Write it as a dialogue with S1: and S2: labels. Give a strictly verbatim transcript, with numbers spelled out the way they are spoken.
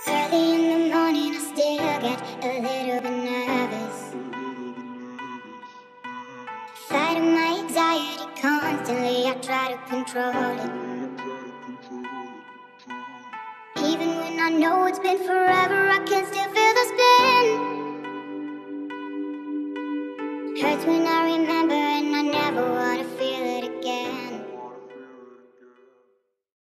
S1: Early in the morning, I still get a little bit nervous. Fighting my anxiety constantly, I try to control it. Even when I know it's been forever, I can still feel the spin. Hurts when I remember